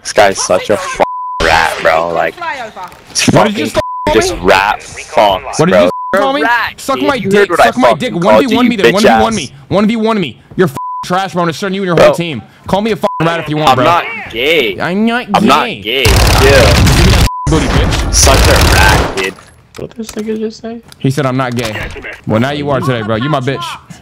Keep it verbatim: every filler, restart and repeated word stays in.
This guy's such a f rat, bro. Like, it's what did you fucking just just rat fucks, What did bro. you call me? Rat, Suck dude. my You dick. heard what Suck I my fucking dick. called one v you, one you me then. one v one bitch me. one v one me. You're f trash, bro. I'm destroying you and your Bro. whole team. Call me a f rat if you want, I'm bro. not gay. I'm not gay. I'm not gay. Give me that booty, bitch. Such a rat, kid. What did this nigga just say? He said I'm not gay. Well, now you are today, bro. You my bitch.